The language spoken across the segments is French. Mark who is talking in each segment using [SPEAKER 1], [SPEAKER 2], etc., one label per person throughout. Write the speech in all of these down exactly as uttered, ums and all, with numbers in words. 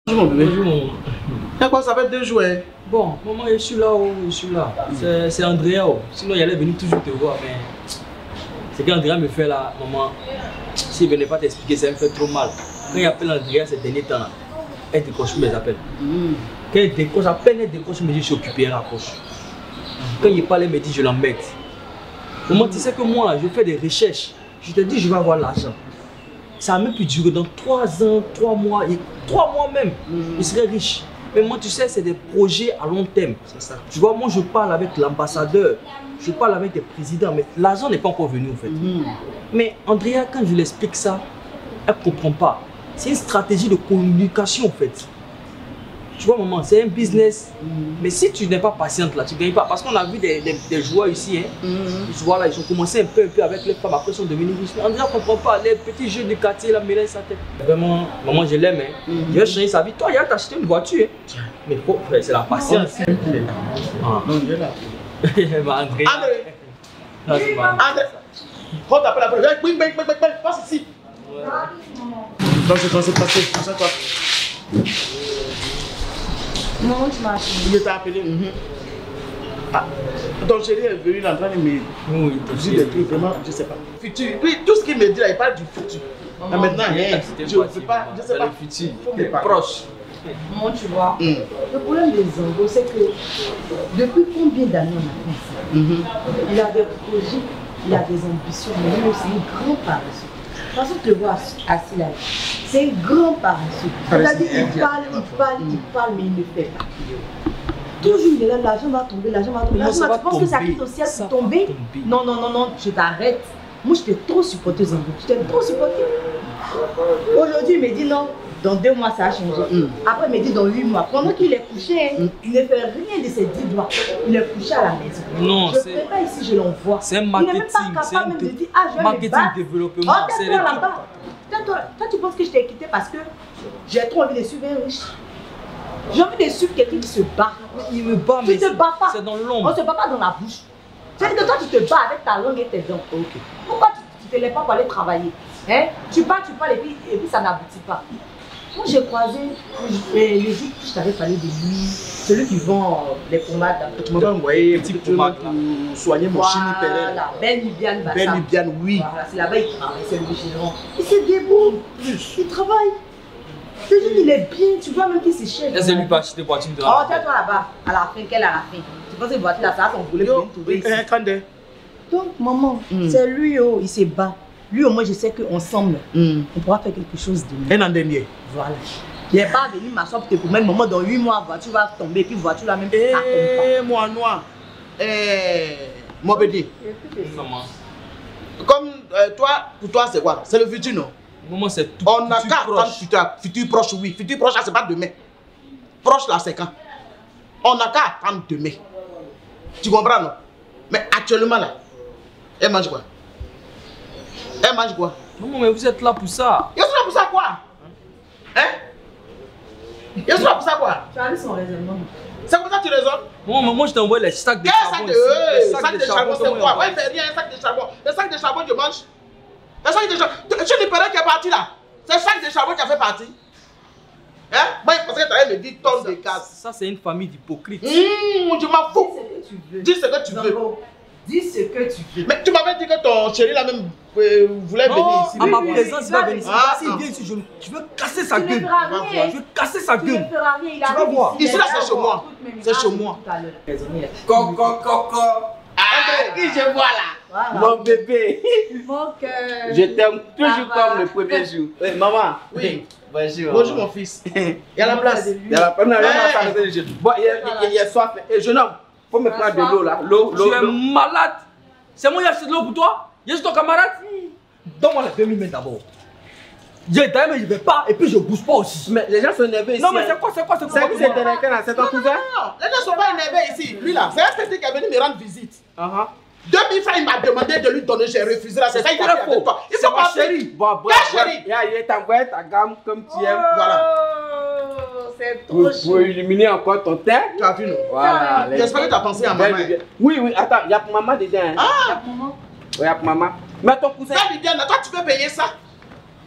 [SPEAKER 1] Bonjour mon bébé.
[SPEAKER 2] Bonjour mon...
[SPEAKER 1] T'as quoi, ça fait deux jours hein?
[SPEAKER 2] Bon, maman, je suis là, oh, je suis là. C'est Andrea, oh. Sinon il allait venir toujours te voir, mais... Ce qu'Andrea me fait là, maman, s'il ne venait pas t'expliquer, ça me fait trop mal. Quand il appelle Andrea ces derniers temps là, elle décroche mes appels. Mm. Quand elle décroche, à peine elle décroche, elle me dit je suis occupé, elle raccroche. Quand il parle, elle me dit je l'embête. Maman, tu sais que moi, je fais des recherches. Je te dis, je vais avoir l'argent. Ça a même pu durer dans trois ans, trois mois, et trois mois même, mm. je serai riche. Mais moi, tu sais, c'est des projets à long terme. C'est ça. Tu vois, moi, je parle avec l'ambassadeur, je parle avec les présidents, mais l'argent n'est pas encore venu, en fait. Mm. Mais Andrea, quand je lui explique ça, elle ne comprend pas. C'est une stratégie de communication, en fait. Tu vois, maman, c'est un business. Mm. Mais si tu n'es pas patiente là, tu ne gagnes pas. Parce qu'on a vu des, des, des joueurs ici, hein. Mm. Tu vois, là, ils ont commencé un peu, un peu avec les femmes, après ils sont devenus riches. Mais Andrea ne comprend pas. Les petits jeux du quartier, là, mélangent sa tête. Vraiment, maman, je l'aime. Hein. Mm. Il va changer sa vie. Toi, il va t'acheter une voiture. Hein. Mais c'est la patience. Ah. Non, il est là. bah, André.
[SPEAKER 1] André. André. Prends ta pelle après. Bing, bing, bing, bing, bing. Passe ici. Ouais. Donc, c'est quand c'est passé. C'est ça, toi.
[SPEAKER 3] Non, tu m'as appelé.
[SPEAKER 1] Il t'a appelé. Mm-hmm. Ah. Ton chéri est venu là en train de me
[SPEAKER 2] oui,
[SPEAKER 1] dire des trucs vraiment, je sais pas. Futur. Oui, tout ce qu'il me dit là, il parle du futur. Oh, là, maintenant, rien. Je ne peux pas, je sais pas.
[SPEAKER 2] Le futur. Proche.
[SPEAKER 3] Moi, tu vois, mm. le problème des Zongo, c'est que depuis combien d'années on a fait ça? Mm-hmm. Il a des projets, il a des ambitions, mais lui aussi, un grand paresseux. Parce que tu le vois assis là, c'est un grand paresseux. C'est-à-dire qu'il parle, il parle, il parle, mais il ne fait pas. Toujours il est là, l'argent va tomber, l'argent va tomber. L'argent, tu penses que ça quitte au ciel pour tomber? tomber? Non, non, non, non, je t'arrête. Moi, je t'ai trop supporté, Zongo. Je t'ai trop supporté. Aujourd'hui, il me dit non. Dans deux mois, ça a changé. Mm. Après, il me dit dans huit mois. Pendant qu'il est couché, mm. il ne fait rien de ses dix doigts. Il est couché à la maison.
[SPEAKER 2] Non,
[SPEAKER 3] je ne fais pas ici, je l'envoie.
[SPEAKER 2] C'est un marketing.
[SPEAKER 3] C'est un de dire, ah, je
[SPEAKER 2] marketing développement.
[SPEAKER 3] Oh, tais-toi là-bas. Toi, toi, tu penses que je t'ai quitté parce que j'ai trop envie de suivre un riche. J'ai envie de suivre quelqu'un qui se bat.
[SPEAKER 2] Il me bat, mais
[SPEAKER 3] c'est pas.
[SPEAKER 2] C'est dans l'ombre.
[SPEAKER 3] On ne se bat pas dans la bouche. C'est-à-dire que toi, tu te bats avec ta langue et tes dents. Okay. Pourquoi tu ne te lèves pas pour aller travailler? Hein? Tu parles, tu parles et puis, et puis ça n'aboutit pas. Moi, j'ai croisé les gens que je t'avais parlé de lui, celui qui vend les pommades.
[SPEAKER 1] Tu m'avais envoyé un petit pommade pour soigner mon chini pérenne.
[SPEAKER 3] Voilà, Ben Libiane Bassa.
[SPEAKER 1] Ben Libiane, oui.
[SPEAKER 3] Voilà, c'est là-bas qu'il travaille, c'est le gérant. Il se débrouille, il travaille. Le jeune, il est bien, tu vois même qu'il s'est cher.
[SPEAKER 2] Est-ce que lui pas acheter voiture de la
[SPEAKER 3] Oh, tiens-toi là-bas, à la fin, quelle à la fin? Tu penses que cette voiture là, ça a son volet pour trouver ici. Donc, maman, c'est lui, oh, il se bat. Lui, au moins, je sais qu'ensemble, mm. on pourra faire quelque chose de mieux.
[SPEAKER 1] Un an dernier.
[SPEAKER 3] Voilà. Il n'est pas venu m'asseoir pour te promettre, maman, dans huit mois, la voiture va tomber, puis la voiture là même,
[SPEAKER 1] eh,
[SPEAKER 3] ça tombe pas.
[SPEAKER 1] Moi, noir. Eh, mon bébé.
[SPEAKER 2] Comment?
[SPEAKER 1] Comme euh, toi, pour toi, c'est quoi? C'est le futur, non?
[SPEAKER 2] Maman, c'est tout.
[SPEAKER 1] On n'a qu'à attendre futur, futur proche, oui. Futur proche, là, c'est pas demain. Proche, là, c'est quand? On n'a qu'à attendre demain. Tu comprends, non? Mais actuellement, là, elle mange quoi? Elle mange quoi?
[SPEAKER 2] Non, mais vous êtes là pour ça.
[SPEAKER 1] Je suis là pour ça quoi? Hein? Je suis là pour ça quoi?
[SPEAKER 3] Tu as vu son raisonnement.
[SPEAKER 1] C'est comme ça que tu raisonnes?
[SPEAKER 2] Non, mais moi je t'envoie les sacs de charbon.
[SPEAKER 1] Quel sac de, sac de charbon, c'est quoi? Ouais, c'est rien, un sac de charbon. Le sac de charbon, je mange. Le sac de charbon. Tu ne parais qui est parti là. C'est le sac de charbon qui a fait partie. Hein? Moi, je pensais que tu allais me dire tonne de gaz.
[SPEAKER 2] Ça, c'est une famille d'hypocrites.
[SPEAKER 1] Mmh, je m'en fous.
[SPEAKER 3] Dis ce que tu veux.
[SPEAKER 1] Dis ce que tu veux.
[SPEAKER 3] Dis ce que tu veux.
[SPEAKER 1] Mais tu m'avais dit que ton chéri là même euh, voulait
[SPEAKER 2] non,
[SPEAKER 1] venir ici.
[SPEAKER 2] À ma présence, il va venir ici.
[SPEAKER 1] Ah,
[SPEAKER 2] S'il vient ici, je, je veux casser sa gueule.
[SPEAKER 3] Je
[SPEAKER 2] veux casser sa gueule.
[SPEAKER 3] Tu
[SPEAKER 2] vas voir.
[SPEAKER 1] Ici là, c'est chez moi. C'est chez moi.
[SPEAKER 2] Coco, coco.
[SPEAKER 1] Ah, qui je vois là?
[SPEAKER 4] Voilà. Mon bébé.
[SPEAKER 3] Mon cœur.
[SPEAKER 4] Je t'aime toujours comme le premier jour. Oui, maman.
[SPEAKER 1] Oui.
[SPEAKER 4] Bonjour.
[SPEAKER 1] Bonjour mon fils. Il y a la place.
[SPEAKER 4] Il y a la place. Bon, il y a soif. Et jeune homme, faut me prendre de l'eau là. L'eau, l'eau.
[SPEAKER 2] Tu es malade. C'est moi qui ai acheté de l'eau pour toi. Je suis ton camarade. Donne-moi les deux mille mètres d'abord. Je t'aime mais je vais pas et puis je bouge pas aussi.
[SPEAKER 4] Mais les gens sont énervés ici.
[SPEAKER 2] Non mais c'est quoi, c'est quoi, c'est quoi?
[SPEAKER 4] C'est qui c'est Délinquant là? C'est ton cousin?
[SPEAKER 1] Non, les gens sont pas énervés ici. Lui là, c'est un statistique qui est venu me rendre visite. deux mille francs, il m'a demandé de lui donner, j'ai refusé là. C'est ça, il a fait avec toi. Il faut pas chérie.
[SPEAKER 4] Bon, bon.
[SPEAKER 1] Quelle chérie?
[SPEAKER 4] Il t'envoie ta gamme comme tu aimes.
[SPEAKER 1] Voilà.
[SPEAKER 3] C'est trop chaud.
[SPEAKER 4] Pour illuminer encore ton teint.
[SPEAKER 1] Tu as vu, non?
[SPEAKER 4] Voilà.
[SPEAKER 1] J'espère que tu as pensé à maman.
[SPEAKER 4] Oui, oui, attends, il y a pour maman dedans.
[SPEAKER 1] Ah!
[SPEAKER 3] Il y a pour maman.
[SPEAKER 4] Oui, il y a pour maman. Mais ton cousin.
[SPEAKER 1] Ça, Viviane, toi, tu peux payer ça?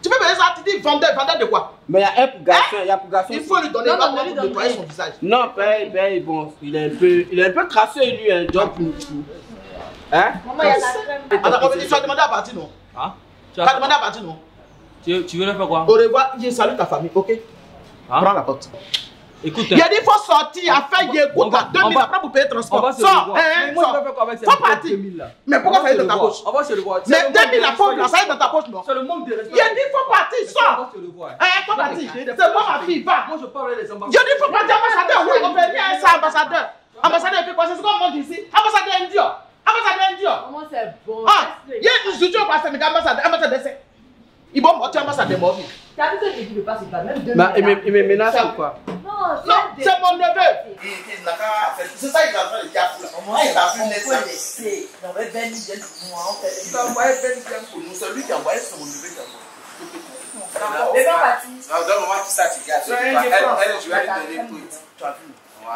[SPEAKER 1] Tu peux payer ça, tu dis vendeur, vendeur de quoi?
[SPEAKER 4] Mais il y a un pour garçon, il y a pour garçon.
[SPEAKER 1] Il faut lui donner
[SPEAKER 3] Non,
[SPEAKER 1] un
[SPEAKER 3] non,
[SPEAKER 1] bâton
[SPEAKER 3] mais lui
[SPEAKER 1] pour nettoyer
[SPEAKER 3] donner.
[SPEAKER 1] son visage.
[SPEAKER 4] Non, paye, paye, bon, il est un peu, il est un peu crasseux lui, un job pour. Hein?
[SPEAKER 3] Maman, il y a la crème.
[SPEAKER 1] Attends, tu as demandé à partir, non?
[SPEAKER 2] Hein?
[SPEAKER 1] Tu as demandé à partir, non?
[SPEAKER 2] Tu, tu veux le faire quoi?
[SPEAKER 1] Au revoir, je salue ta famille, ok?
[SPEAKER 2] Hein?
[SPEAKER 1] Prends la porte.
[SPEAKER 2] Écoute,
[SPEAKER 1] Il a dit qu'il faut sortir, à faire
[SPEAKER 2] on
[SPEAKER 1] écoute
[SPEAKER 2] va-
[SPEAKER 1] là, deux
[SPEAKER 2] on
[SPEAKER 1] mille
[SPEAKER 2] va-
[SPEAKER 1] après pour payer le
[SPEAKER 2] on
[SPEAKER 1] transport.
[SPEAKER 2] va se
[SPEAKER 1] Sors,
[SPEAKER 2] revoir.
[SPEAKER 1] hein,
[SPEAKER 2] Mais moi, je
[SPEAKER 1] sors.
[SPEAKER 2] vais faire quoi avec ces
[SPEAKER 1] Faut partir.
[SPEAKER 2] deux mille là?
[SPEAKER 1] Mais pourquoi
[SPEAKER 2] On
[SPEAKER 1] ça
[SPEAKER 2] va
[SPEAKER 1] est dans
[SPEAKER 2] se
[SPEAKER 1] ta
[SPEAKER 2] revoir.
[SPEAKER 1] poche?
[SPEAKER 2] On va se le voir.
[SPEAKER 1] Mais deux mille la poche là, ça est dans ta poche, non?
[SPEAKER 2] C'est le monde de respect.
[SPEAKER 1] Il a dit qu'il faut partir,
[SPEAKER 2] On
[SPEAKER 1] sors.
[SPEAKER 2] va se le voir.
[SPEAKER 1] Hein, faut partir. C'est moi ma fille, va.
[SPEAKER 2] Moi, je parle avec les
[SPEAKER 1] Il a
[SPEAKER 2] ambassadeurs.
[SPEAKER 1] dit qu'il faut partir, ambassadeur. Oui, on fait bien ça, ambassadeur. Ambassadeur, il fait quoi? C'est ce qu'on monte ici. Ambassadeur indien. Ambassadeur indien.
[SPEAKER 3] Maman, c'est bon.
[SPEAKER 1] Ah, il y a une structure parce que ambassadeur, ambassadeur, c'est. Il va me ambassadeur mort.
[SPEAKER 3] T'as vu que j'ai dit de pas se battre, même deux
[SPEAKER 4] Bah, il
[SPEAKER 3] minutes.
[SPEAKER 4] me, il me menace ou quoi?
[SPEAKER 3] Non,
[SPEAKER 1] Non, c'est mon neveu.
[SPEAKER 5] C'est ça, il est en train de dire.
[SPEAKER 3] Moi, il va faire ça. laisser. On va bien lui dire moi, on fait
[SPEAKER 5] Il a envoyé vingt grammes pour nous. C'est lui qui a envoyé son neveu qui a envoyé.
[SPEAKER 3] Mais pas parti.
[SPEAKER 5] Non, donne-moi tout ça, tu gardes. Elle, elle, je vais lui donner tout. Tu as vu? Voilà.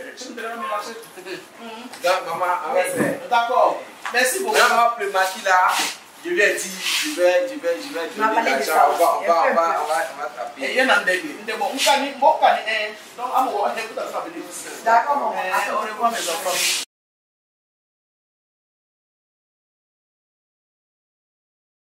[SPEAKER 5] Regarde, maman, arrête. D'accord. Merci beaucoup. Maman, le maquis là, je lui ai dit, je vais, je vais, je vais donner l'argent. On va, on va, on va, on va, on va taper. Et il y en a un début. Bon, on gagne, bon, on gagne. Donc, à mon, on écoute à ça.
[SPEAKER 3] D'accord, maman.
[SPEAKER 5] Au revoir, mes enfants.